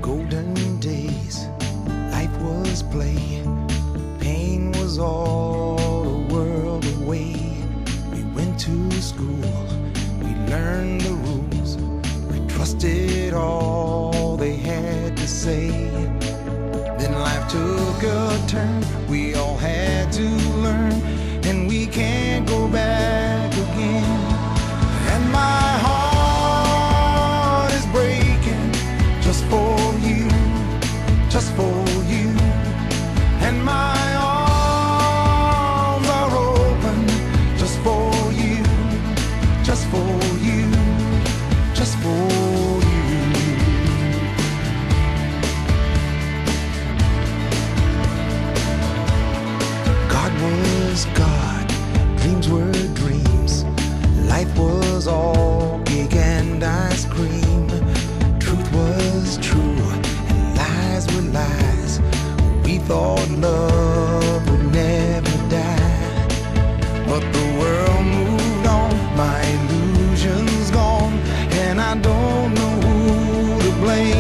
golden days, life was play. Pain was all the world away. We went to school, we learned the rules, we trusted all they had to say. Then life took a turn, we all had to learn, and we can't go back again. And my heart is breaking just for you, just for you. And my arms are open just for you, just for you, just for you. God was God, dreams were dreams. Life was all cake and ice cream. Truth was true and lies were lies. We thought love would never die, but the world moved on, my illusions gone, and I don't know who to blame.